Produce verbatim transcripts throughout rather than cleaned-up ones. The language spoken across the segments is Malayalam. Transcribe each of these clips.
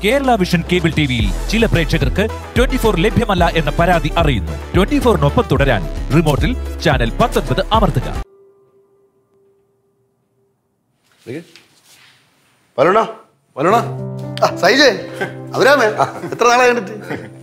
കേരള വിഷൻ കേബിൾ ടിവിയിൽ ചില പ്രേക്ഷകർക്ക് ട്വന്റി ഫോർ ലഭ്യമല്ല എന്ന പരാതി അറിയുന്നു. ട്വന്റി ഫോറിനൊപ്പം തുടരാൻ റിമോട്ടിൽ ചാനൽ പത്തൊൻപത് അമർത്തുക. എത്ര നാളെ കണ്ടിട്ട്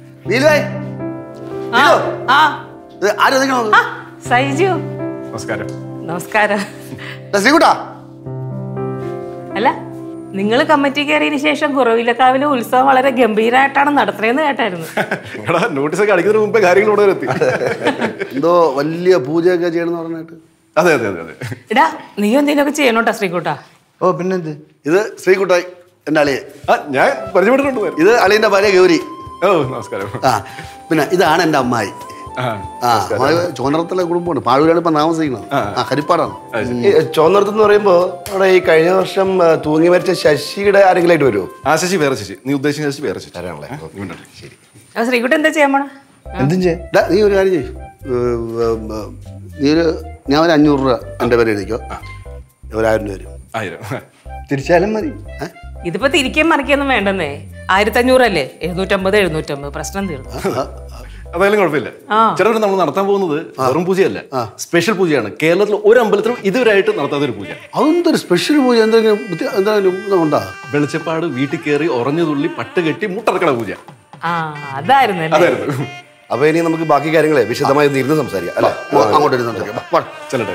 നമസ്കാരം. നമസ്കാരം. ശ്രീകുട്ടാ, അല്ല, നിങ്ങൾ കമ്മിറ്റി കയറിയതിനു ശേഷം കുറവിലക്കാവിലെ ഉത്സവം വളരെ ഗംഭീരമായിട്ടാണ് നടത്തുന്നതെന്ന് കേട്ടായിരുന്നു. നോട്ടീസൊക്കെ അടിക്കുന്നതിന് മുമ്പേ കാര്യങ്ങൾ എത്തി. എന്തോ വലിയ പൂജയൊക്കെ ചെയ്യണമെന്ന് പറഞ്ഞിട്ട്. അതെ അതെ അതെ. എടാ, നീ എന്തെങ്കിലുമൊക്കെ ചെയ്യണോട്ടാ ശ്രീകുട്ടാ? ഓ പിന്നെന്ത്. ഇത് ശ്രീകുട്ടായി, എന്റെ അളിയെ. ഞാൻ പരിചയപ്പെട്ടിട്ടുണ്ട്. ഇത് അളിയന്റെ ഭാര്യ ഗൗരി. ഓ നമസ്കാരം. ആ പിന്നെ ഇതാണ് എന്റെ അമ്മായി. ആ ചോന്നറത്തുള്ള കുടുംബമാണ്. പാഴൂരാണ് ഇപ്പൊ താമസിക്കുന്നത്. ആ ഹരിപ്പാടാണ്. ചോന്നറത്ത് എന്ന് പറയുമ്പോ അവിടെ ഈ കഴിഞ്ഞ വർഷം തൂങ്ങി മരിച്ച ശശിയുടെ ആരെങ്കിലും ആയിട്ട് വരുമോ? ആ ശശി വേറെ ശശി. നീ ഉദ്ദേശിക്കുന്ന ശശി വേറെ ശശി. ശരി. ശ്രീകുട്ടൻ എന്താ ചെയ്യാൻ പോണ? എന്തും ചെയ്യാം. നീ ഒരു കാര്യം ചെയ്യും. നീ ഒരു ഞാൻ ഒരു അഞ്ഞൂറ് രൂപ എന്റെ പേര് എഴുതിക്കോ. ഒരായിരം രൂപ വരും. ആയിരം തിരിച്ചാലും മതി. ഇതിപ്പോ തിരിക്കാൻ മറിക്കൊന്നും വേണ്ടെന്നേ. ആയിരത്തി അഞ്ഞൂറല്ലേ? എഴുന്നൂറ്റമ്പത് എഴുന്നൂറ്റമ്പത് പ്രശ്നം തീർന്നു. അതായാലും കുഴപ്പമില്ല. ചേട്ടാ, നമ്മൾ നടത്താൻ പോകുന്നത് വെറും പൂജയല്ല, സ്പെഷ്യൽ പൂജയാണ്. കേരളത്തിൽ ഒരു അമ്പലത്തിലും ഇതുവരെയായിട്ട് നടത്താത്ത ഒരു പൂജ. അതെന്തൊരു സ്പെഷ്യൽ പൂജ? എന്തെങ്കിലും എന്തെങ്കിലും ഉണ്ടാ? വെളിച്ചപ്പാട് വീട്ടിൽ കയറി ഉറഞ്ഞു തുള്ളി പട്ട് കെട്ടി മുട്ടറക്കണ പൂജ. അതായിരുന്നു. അപ്പൊ ഇനി നമുക്ക് ബാക്കി കാര്യങ്ങളെ വിശദമായി ഇരുന്ന് സംസാരിക്കാം അല്ലെ? അങ്ങോട്ട് ഇരുന്ന് ചെല്ലട്ടെ.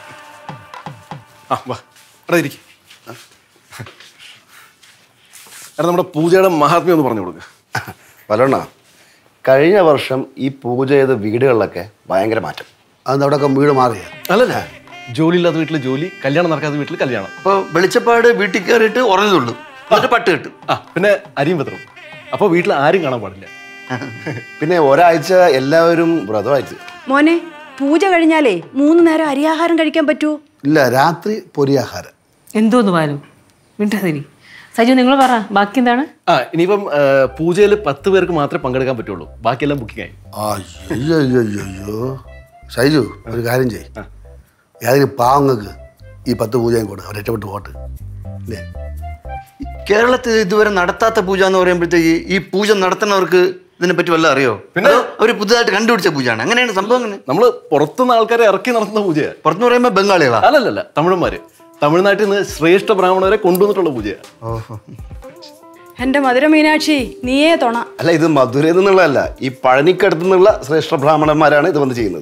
ആ വാ ഇരിക്കും. നമ്മുടെ പൂജയുടെ മഹാത്മ്യം ഒന്ന് പറഞ്ഞു കൊടുക്കുക. പലണ്ണ, കഴിഞ്ഞ വർഷം ഈ പൂജ ചെയ്ത വീടുകളിലൊക്കെ ഭയങ്കര മാറ്റം. അത് അവിടെ വീട് മാറിയ അല്ലല്ല, ജോലി ഇല്ലാത്ത വീട്ടിൽ ജോലി, കല്യാണം നടക്കാത്ത വീട്ടിൽ കല്യാണം. അപ്പൊ വെളിച്ചപ്പാട് വീട്ടിൽ കയറിയിട്ട് ഉറഞ്ഞതുള്ളൂ, എന്നിട്ട് പട്ട് കിട്ടും. ആ പിന്നെ അരിയും പത്രം. അപ്പൊ വീട്ടിൽ ആരും കാണാൻ പാടില്ല. പിന്നെ ഒരാഴ്ച എല്ലാവരും വ്രതമായിട്ട്. മോനെ, പൂജ കഴിഞ്ഞാലേ മൂന്ന് നേരം അരിയാഹാരം കഴിക്കാൻ പറ്റുമോ? ഇല്ല, രാത്രി പൊരിയാഹാരം. എന്തോന്ന് പാലു മിണ്ടാതിരി. സജു, നിങ്ങൾ പറ, ബാക്കി എന്താണ്? ആ ഇനിയിപ്പം പൂജയിൽ പത്ത് പേർക്ക് മാത്രമേ പങ്കെടുക്കാൻ പറ്റുള്ളൂ. ബാക്കിയെല്ലാം ബുക്കിംഗ് ആയി. അയ്യോ ഷൈജു, ഒരു കാര്യം ചെയ്യും. ഏതെങ്കിലും പാവങ്ങൾക്ക് ഈ പത്ത് പൂജയും കൊടുക്കുക, അവർ രക്ഷപ്പെട്ട് പോട്ട്. അല്ലേ? കേരളത്തിൽ ഇതുവരെ നടത്താത്ത പൂജ എന്ന് പറയുമ്പോഴത്തേക്ക് ഈ പൂജ നടത്തുന്നവർക്ക് ഇതിനെപ്പറ്റി വല്ല അറിയോ? പിന്നെ അവർ പുതുതായിട്ട് കണ്ടുപിടിച്ച പൂജയാണ്. അങ്ങനെയാണ് സംഭവം. അങ്ങനെ നമ്മൾ പുറത്തുനിന്ന് ആൾക്കാരെ ഇറക്കി നടത്തുന്ന പൂജയാണ്. പുറത്തു പറയുമ്പോൾ ബംഗാളികളാ? അല്ലല്ല, തമിഴന്മാര്. തമിഴ്നാട്ടിൽ നിന്ന് ശ്രേഷ്ഠ ബ്രാഹ്മണരെ കൊണ്ടുവന്നിട്ടുള്ള പൂജയാണ്. ഓഹോ. എന്റെ മധുര മീനാക്ഷി, നീയേ തോണ. അല്ല, ഇത് മധുരയിൽ നിന്നുള്ളതല്ല, ഈ പഴനിക്കടുത്തു നിന്നുള്ള ശ്രേഷ്ഠ ബ്രാഹ്മണന്മാരാണ് ഇത് വന്ന് ചെയ്യുന്നത്.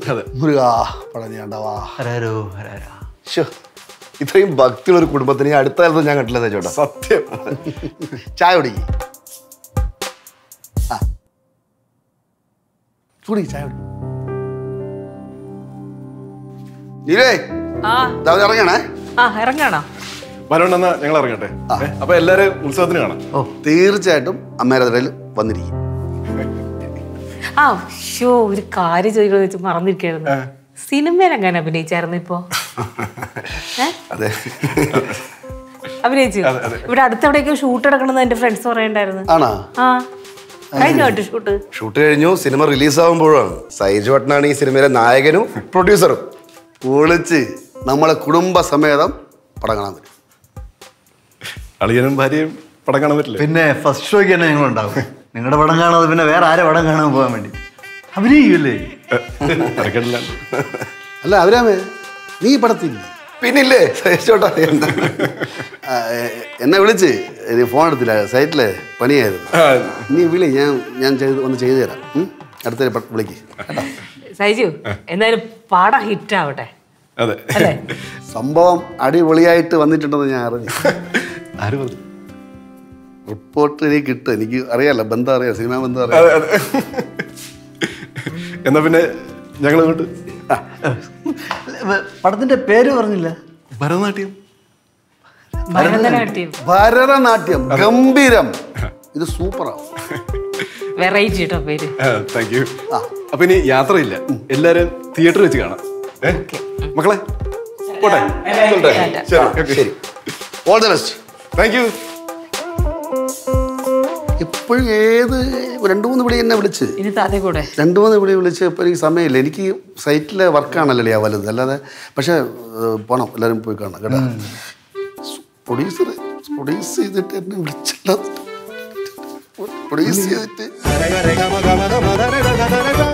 ഇത്രയും ഭക്തിയുള്ള ഒരു കുടുംബത്തിന് അടുത്ത കാലത്ത് ഞാൻ കണ്ടില്ല ചേട്ടാ. സത്യം. ചായ കുടിക്കും. ചൂടി ചായ കുടി. ഇറങ്ങണേ. ആ ഇറങ്ങാണോ? വരണ്ടെന്നാ ഞങ്ങൾ ഇറങ്ങട്ടെ. അപ്പൊ എല്ലാരും ഉത്സവത്തിന് കാണാം. ഓ തീർച്ചയായിട്ടും അമ്മേരയിൽ വന്നിരിക്കും. ആ ഷോ ഒരു കാര്യം ചോദിക്കണമെന്ന് വെച്ച് മറന്നിരിക്കായിരുന്നു. സിനിമയിൽ എങ്ങനെ അഭിനയിച്ചായിരുന്നു ഇപ്പോ? അതെ, അഭിനയിച്ചു. ഇവിടെ അടുത്തെവിടെയൊക്കെ ഷൂട്ട് എടുക്കണമെന്ന് എന്റെ ഫ്രണ്ട്സ് പറയണ്ടായിരുന്നു. ആണോ? ആ കഴിഞ്ഞു കേട്ടോ ഷൂട്ട്. ഷൂട്ട് കഴിഞ്ഞു. സിനിമ റിലീസ് ആകുമ്പോഴാണ് സൈജു ഭട്ടനാണ് ഈ സിനിമയിലെ നായകനും പ്രൊഡ്യൂസറും. പൊളിച്ച് നമ്മളെ കുടുംബസമേതം പടം കാണാൻ പറ്റും. അളിയനും ഭാര്യയും പടം കാണാൻ പറ്റില്ല. പിന്നെ ഫസ്റ്റ് ഷോയ്ക്ക് തന്നെ ഞങ്ങളുണ്ടാവും. നിങ്ങളുടെ പടം കാണാതെ പിന്നെ വേറെ ആരെ പടം കാണാൻ പോകാൻ വേണ്ടി അഭിനയിക്കൂല്ലേ? അല്ല അവരാമേ, നീ പടത്തില്ലേ? പിന്നില്ലേ സഹിച്ചോട്ടാ. എന്നെ വിളിച്ച് ഫോൺ എടുത്തില്ല, സൈറ്റിലെ പണിയായിരുന്നു. നീ വിളി, ഞാൻ ഞാൻ ചെയ്ത് ഒന്ന് ചെയ്തു തരാം. അടുത്ത വിളിക്ക്. സൈജു, എന്തായാലും പടം ഹിറ്റ് ആവട്ടെ. അതെ, സംഭവം അടിപൊളിയായിട്ട് വന്നിട്ടുണ്ടെന്ന് ഞാൻ അറിഞ്ഞു. ആര് പറഞ്ഞു? റിപ്പോർട്ട് എനിക്ക് കിട്ടും. എനിക്ക് അറിയാലോ, ബന്ധം അറിയാം, സിനിമാ ബന്ധം അറിയാം. എന്നാ പിന്നെ ഞങ്ങൾ ഇങ്ങോട്ട്. പടത്തിന്റെ പേര് പറഞ്ഞില്ല. ഭരതനാട്യം. ഭരതനാട്യം. ഭരതനാട്യം ഗംഭീരം. ഇത് സൂപ്പറാവും. വെറൈറ്റി കേട്ടോ പേര്. Thank you. അപ്പൊ ഇനി യാത്രയില്ല, എല്ലാരും തിയേറ്ററിൽ വെച്ച് കാണാം. മക്കളെ പോട്ടെ. ശരി, all the best. Thank you. ഇപ്പോഴും ഏത് രണ്ടു മൂന്ന് വിളി എന്നെ വിളിച്ച് ഇനി താതെ കൂടെ രണ്ടു മൂന്ന് വിളി വിളിച്ച് ഇപ്പം എനിക്ക് സമയമില്ല. എനിക്ക് സൈറ്റിലെ വർക്കാണല്ലോ ആ വലുത്, അല്ലാതെ. പക്ഷെ പോണം, എല്ലാവരും പോയി കാണാം കേട്ടോ. പ്രൊഡ്യൂസർ പ്രൊഡ്യൂസ് ചെയ്തിട്ട് എന്നെ വിളിച്ചില്ല. പ്ലീസ് ചെയ്തിട്ട്